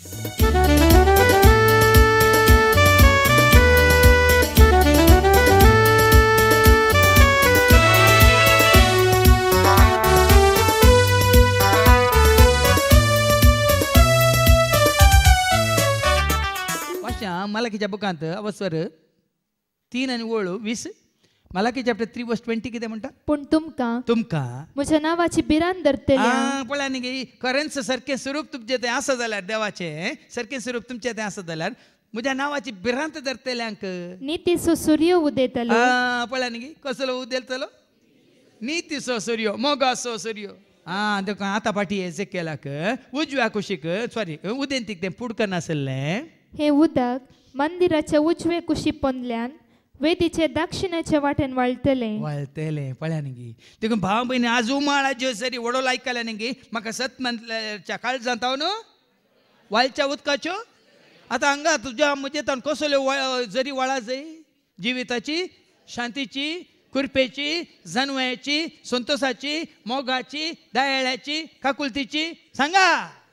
मलाकीच्या बुकांत अवस्वर 3 आणि 20 Malachi chapter 3 verse 20 किती म्हणता पण तुमका म्हज्या नावाची बिरान धरतल्या पळया न्ही खरेंच सारकें स्वरूप तुमचें तें आसा जाल्यार देवाचें सारकें स्वरूप तुमचें तें आसा जाल्यार म्हज्या नावाची बिरांत धरतल्यांक नितीसो सूर्य उदेतलो पळया न्ही कसलो उदेलतलो नितीसो सूर्य मोगासो सूर्य देखो आतां फाटी हें केलाक उजव्या कुशीक सॉरी उदेंतीक तें पुडकन नासलें हे उदक मंदिराच्या उजवे कुशी पोंदल्यान वेदीचे दक्षिणेच्या वाटेन वळतले पळया न्ही देखून भाव भयणी आज उमाळाच्यो सरी वडो आयकल्या न्ही म्हाका सतमंतच्या काळजांत हांव न्हू वालच्या उदकाच्यो आतां हांगा तुज्या म्हजे कसल्यो जरी वळा जाय जिविताची शांतीची कुरपेची जनवयाची संतोषाची मोगाची दयाळ्याची काकुलतीची सांगा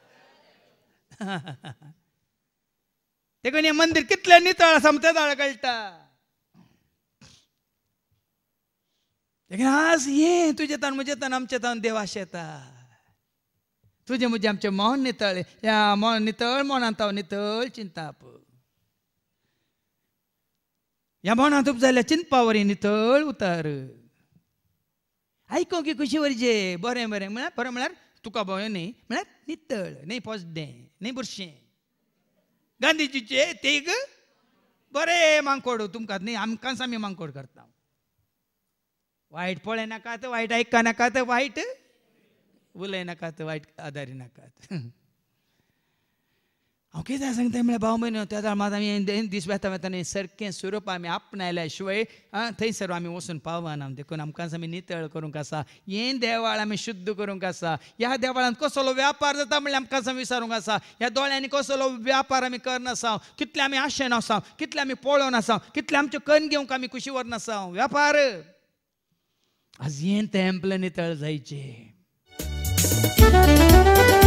देखून हे मंदिर कितलें नितळ आसा तें ताळा कळटा आज ये तुझे तान म्हजे तान आमचे तान देव आशेता तुझे म्हजे आमचे मन नितळ या मन नितळ मनांत हांव नितळ चिंताप ह्या मनांत तुप जाल्यार चिंतपावरी नितळ उतार आयको की खुशी वरजे बरें बरें म्हळ्यार बरें म्हळ्यार तुका भंय न्ही म्हळ्यार नितळ न्ही पोसडें न्ही बुरशें गांधीजीचे तेग बरें मांकोड तुमकां न्ही आमकांच आमी मांकोड करता वायट पळय नाकात वायट आयका नाकात वायट उलय नाकात वायट आदारी नाकात हांव कितें सांगता म्हळ्यार भाव भयण त्या दाळमात आमी दीस वेता वेतानी सारकें स्वरूप आमी आपणायल्या शिवाय थंयसर आमी वचून पावना देखून आमकांच आमी नितळ करूंक आसा हें देवाळ आमी शुद्ध करूंक आसा ह्या देवाळांत कसलो व्यापार जाता म्हणल्यार आमकांच आमी विचारूंक आसा ह्या दोळ्यांनी कसलो व्यापार आमी करनासा कितले आमी आशेन आसा कितले आमी पळोवन आसा कितले आमचे कण घेवंक आमी कुशी व्हरनासा व्यापार आज हें तेंपल नितळ जायचें